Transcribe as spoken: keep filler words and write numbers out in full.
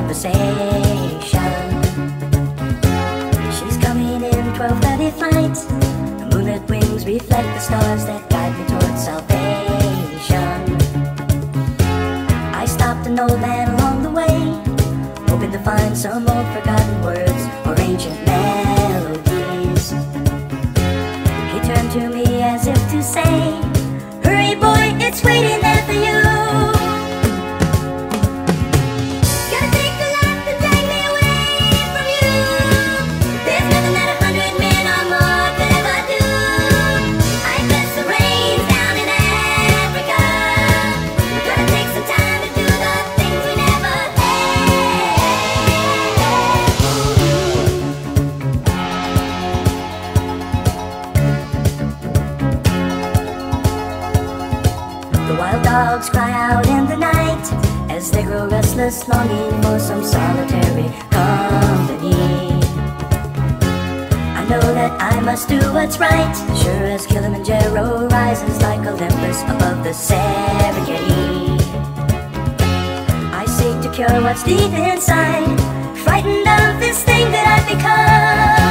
conversation. She's coming in twelve thirty flight. The moonlit wings reflect the stars that guide me towards salvation. I stopped an old man along the way, hoping to find some old forgotten words or ancient melodies. He turned to me as if to say, "Hurry boy, it's waiting there for you." Gonna take a lot to drag me away from you. There's nothing that a hundred men or more could ever do. I bless the rains down in Africa. Gonna take some time to do the things we never The wild dogs cry out in the night as they grow restless, longing for some solitary company. I know that I must do what's right, sure as Kilimanjaro rises like Olympus above the Serengeti. I seek to cure what's deep inside, frightened of this thing that I've become.